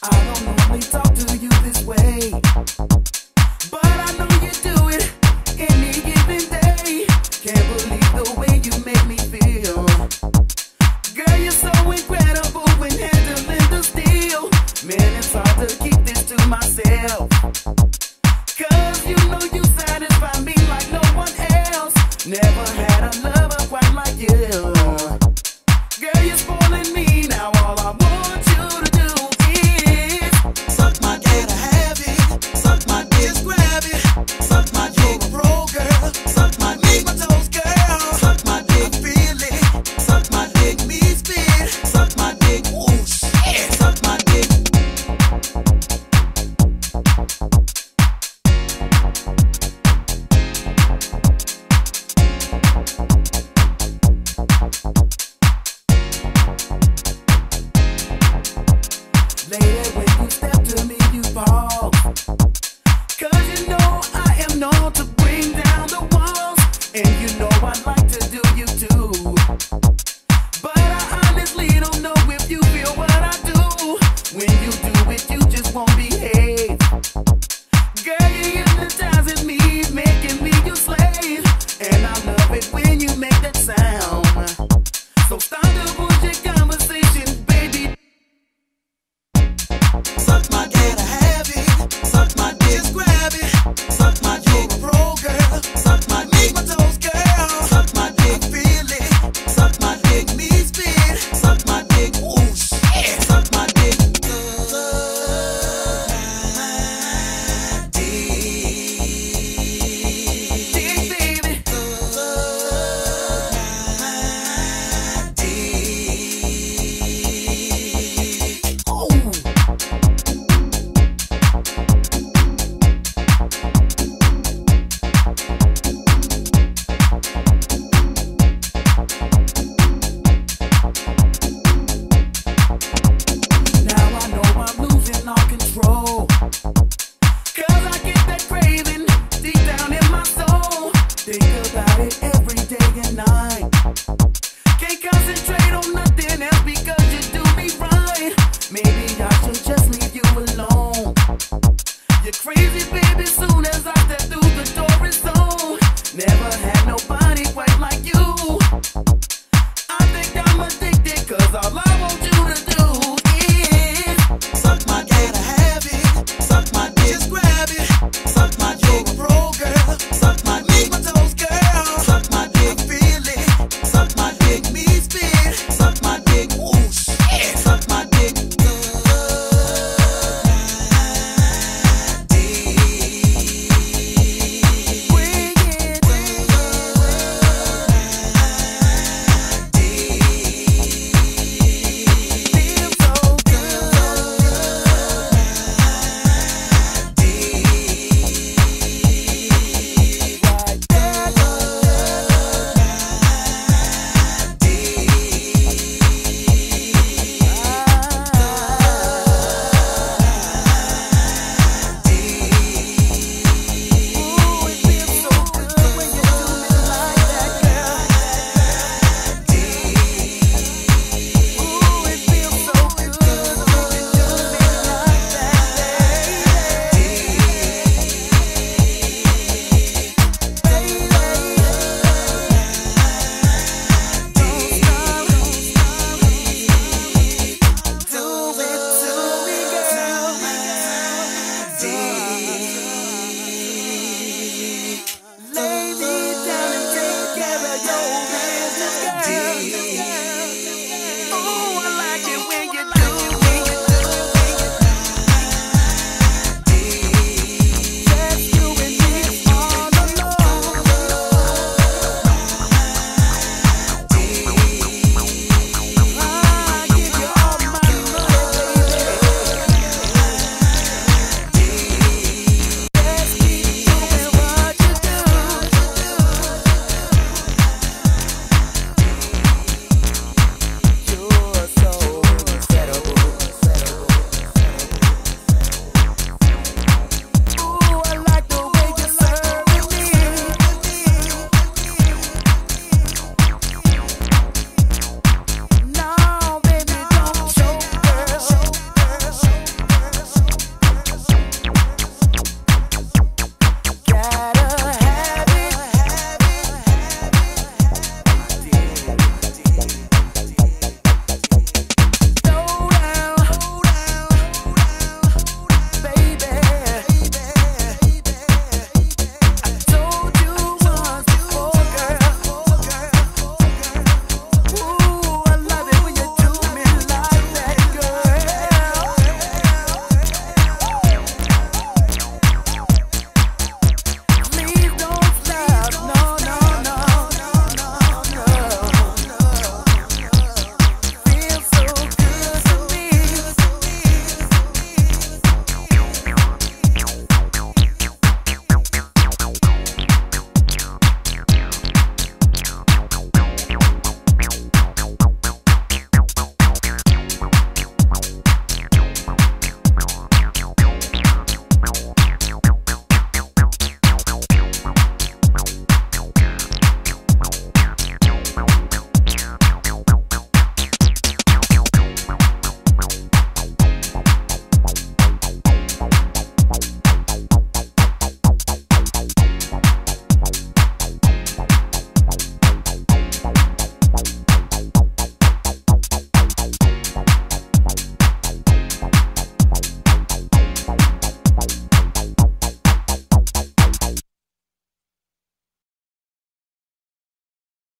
I don't normally talk to you this way, but I know you do it any given day. Can't believe the way you make me feel. Girl, you're so incredible when handling the steel. Man, it's hard to keep this to myself, 'cause you know you satisfy me like no one else. Never had a lover quite like you. Girl, you're spoiling me now. All I want you to do is suck my dick, have it. Suck my dick, just grab it. Suck my dick, pro girl. Suck my dick, my toes, girl. Suck my dick, feel it. Suck my dick, me spit. Suck my dick, oh shit. Suck my dick. Lady, when you step to me, you fall. 'Cause you know I am known to bring down the walls, and you know I like to do you too. But I honestly don't know if you feel what I do. When you do it, you just won't behave. Girl, you're hypnotizing me, making me your slave, and I love it when you make that sound. So start the bullshit conversation, baby. Suck my dick, have it. Suck my dick, just grab it. Suck my dick, pro girl. Suck my dick, my toes.